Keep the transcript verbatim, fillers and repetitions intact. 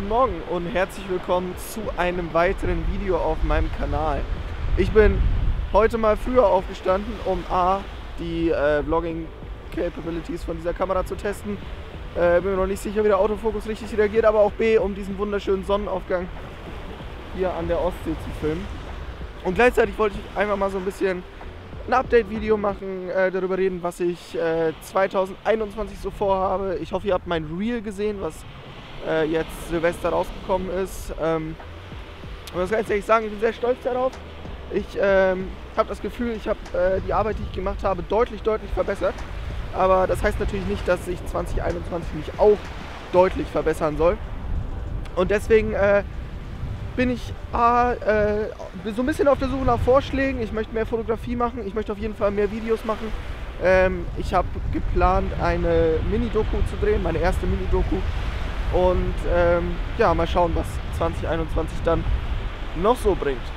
guten Morgen und herzlich willkommen zu einem weiteren Video auf meinem Kanal. Ich bin heute mal früher aufgestanden, um A, die äh, Vlogging Capabilities von dieser Kamera zu testen. Äh, bin mir noch nicht sicher, wie der Autofokus richtig reagiert, aber auch B, um diesen wunderschönen Sonnenaufgang hier an der Ostsee zu filmen. Und gleichzeitig wollte ich einfach mal so ein bisschen ein Update-Video machen, äh, darüber reden, was ich äh, zweitausendeinundzwanzig so vorhabe. Ich hoffe, ihr habt mein Reel gesehen, was äh, jetzt Silvester rausgekommen ist. Ähm, und das kann ich ehrlich sagen, ich bin sehr stolz darauf. Ich ähm, habe das Gefühl, ich habe äh, die Arbeit, die ich gemacht habe, deutlich, deutlich verbessert. Aber das heißt natürlich nicht, dass ich zweitausendeinundzwanzig mich auch deutlich verbessern soll. Und deswegen äh, bin ich A, äh, so ein bisschen auf der Suche nach Vorschlägen. Ich möchte mehr Fotografie machen, ich möchte auf jeden Fall mehr Videos machen. Ähm, ich habe geplant, eine Mini-Doku zu drehen, meine erste Mini-Doku. Und ähm, ja, mal schauen, was zweitausendeinundzwanzig dann noch so bringt.